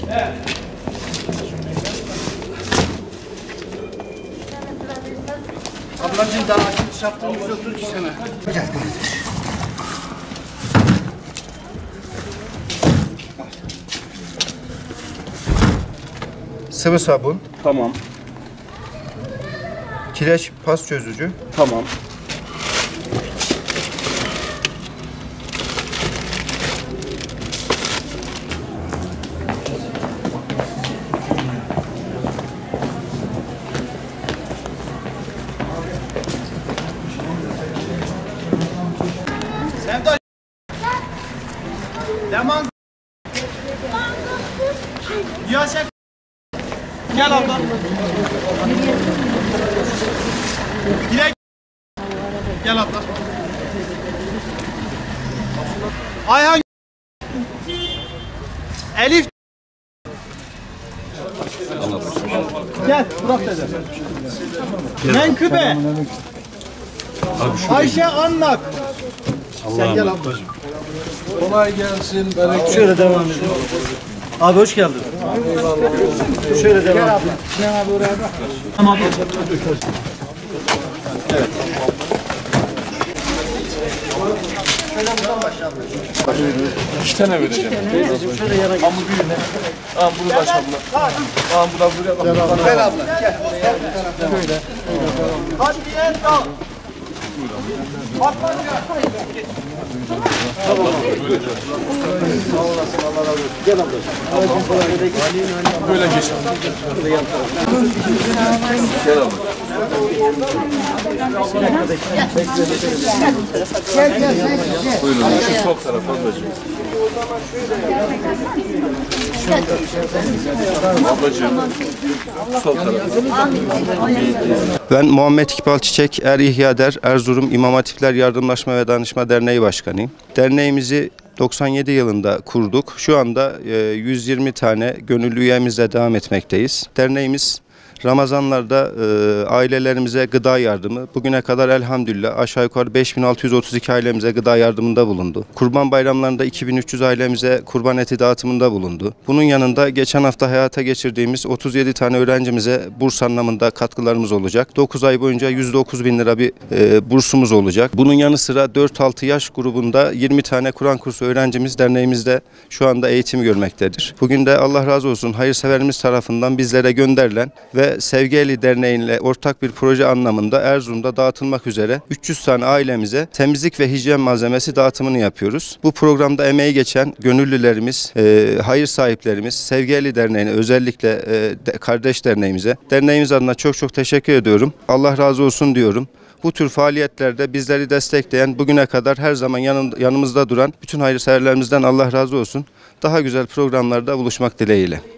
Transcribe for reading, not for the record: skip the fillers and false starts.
Ablacığım daha açılış yaptığımız 132 sene. Gel kardeş. Sıvı sabun. Tamam. Kireç pas çözücü. Tamam. Sevda. Leman. Yaşak. Gel abla. Direkt. Gel abla. Ayhan. Elif. Gel, bırak dedi. Menkıbe. Ayşe Annak. Sen gel ablacığım. Kolay gelsin. Bereket. Şöyle devam edelim. Abi hoş geldin. Eyvallah. Şöyle devam edelim. Sinan abi oraya bak. Tamam abi. Evet. İki tane vereceğim. Teyzeciğim şöyle yana gel. Tamam bunu da aç abla. Tamam bu da buraya bak. Gel abla. Gel. Böyle. Hadi bir el daha. Fatma tamam. Sağ olasın, Allah razı olsun. Gel ablacığım. Böyle geç. Gel abla. Buyurun şu sol tarafa ablacığım. Ablacığım sol tarafa. Ben Muhammed İkbal Çiçek, İhya Der, Erzurum İmam Hatipler Yardımlaşma ve Danışma Derneği Başkanıyım. Derneğimizi 97 yılında kurduk. Şu anda 120 tane gönüllü üyemizle devam etmekteyiz. Derneğimiz Ramazanlarda ailelerimize gıda yardımı, bugüne kadar elhamdülillah aşağı yukarı 5632 ailemize gıda yardımında bulundu. Kurban bayramlarında 2300 ailemize kurban eti dağıtımında bulundu. Bunun yanında geçen hafta hayata geçirdiğimiz 37 tane öğrencimize burs anlamında katkılarımız olacak. 9 ay boyunca 109.000 lira bir bursumuz olacak. Bunun yanı sıra 4-6 yaş grubunda 20 tane Kur'an kursu öğrencimiz derneğimizde şu anda eğitim görmektedir. Bugün de Allah razı olsun hayırseverimiz tarafından bizlere gönderilen ve Sevgi Eli Derneği'yle ortak bir proje anlamında Erzurum'da dağıtılmak üzere 300 tane ailemize temizlik ve hijyen malzemesi dağıtımını yapıyoruz. Bu programda emeği geçen gönüllülerimiz, hayır sahiplerimiz, Sevgi Eli Derneği'ne özellikle kardeş derneğimize, derneğimiz adına çok teşekkür ediyorum. Allah razı olsun diyorum. Bu tür faaliyetlerde bizleri destekleyen, bugüne kadar her zaman yanımızda duran bütün hayırseverlerimizden Allah razı olsun. Daha güzel programlarda buluşmak dileğiyle.